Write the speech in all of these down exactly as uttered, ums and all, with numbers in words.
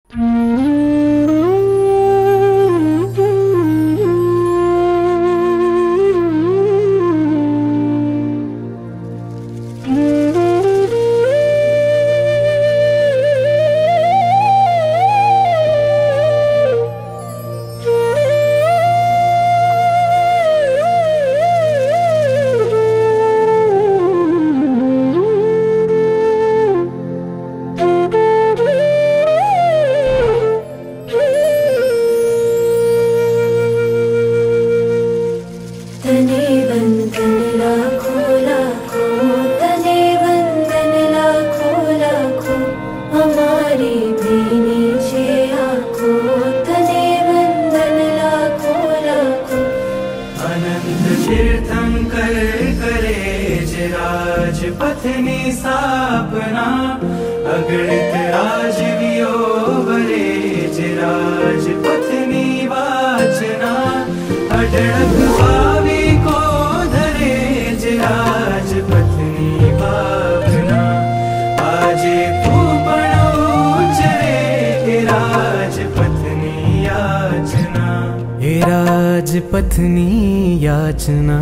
तीर्थंकर करेज राजपथनि स्थापना अगणित राजवियो वरेज राजपथनि वाचना अडड़क भावी को धरेज राजपथनि भावना आजे तू पणो चरे राजपथनि याचना हे राजपथनि याचना।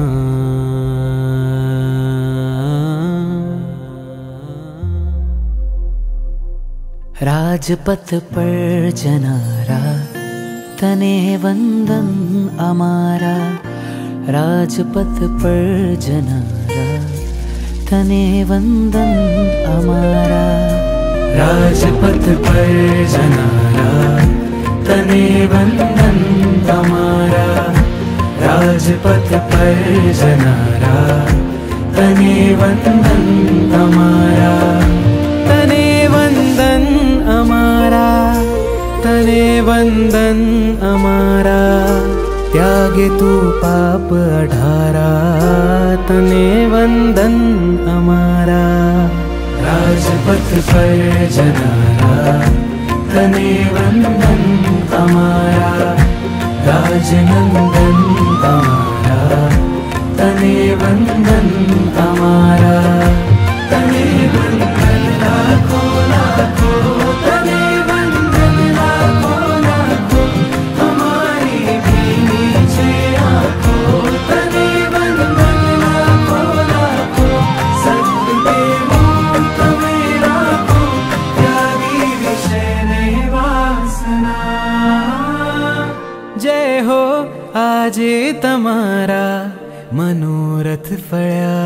राजपथ पर जनारा तने वंदन अमारा, राजपथ पर जनारा तने वंदन अमारा, राजपथ पर जनारा तने वंदन अमारा, राजपथ पर जनारा तने वंदन अमारा, तने वंदन अमारा, तने वंदन अमारा, त्यागे तू पाप अठारा तने वंदन अमारा, राजपथ पर जनारा तने वंदन अमारा, राजनंदन अमारा तने वंदन अमारा, तने वंदन लाखों लाखों, तने वंदन लाखों लाखों, हमारी भी नीचे आंखों, तने वंदन लाखों लाखों, सत्य मूर्त में राखों, त्यागी विषय ने वासना। जय हो आजे तमारा मनोरथ फळ्या,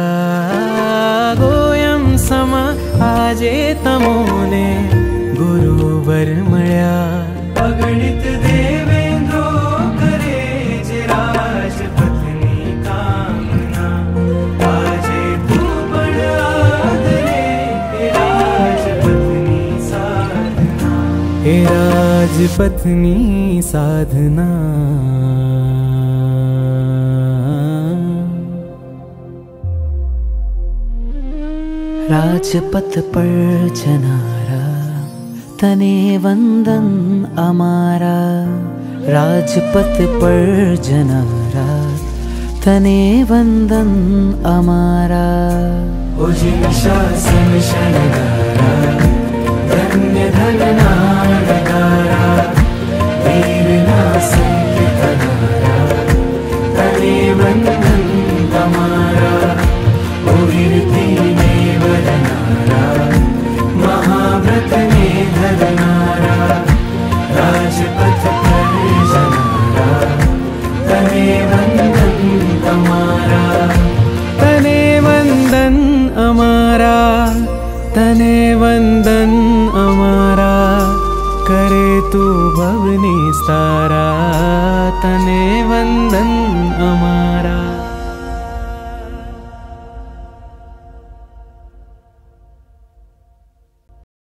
गोयम सम आजे तमोने गुरुवर मळ्या, अगणित देवेंद्रो करेज राजपथनि कामना, आजे तू पण आदरे राजपथनि साधना, हे राजपथनि साधना। राजपथ पर जनारा तने वंदन अमारा, राजपथ पर जनारा तने वंदन अमारा, उजिन शासन शनगारा धन्य धनना नगारा, वीर नासन के तनारा तने वंदन अमारा, उर्ती ने वरनारा महाव्रत ने धरनारा, राजपथ पर जनारा तने वंदन अमारा, तने वंदन अमारा, तने वंदन अमारा, करे तू भवनि सारा तने वंदन अमारा।